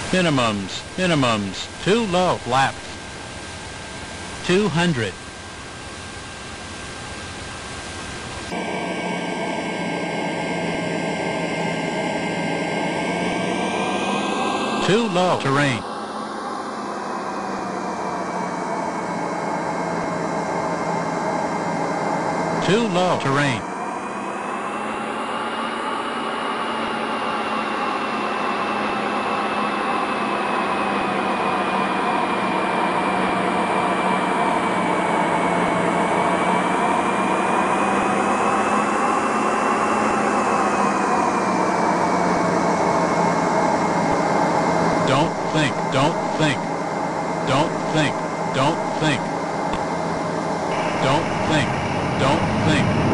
minimums, too low, laps. 200. Too low, terrain. Too low, terrain. Don't think, don't think, don't think, don't think, don't think, don't think.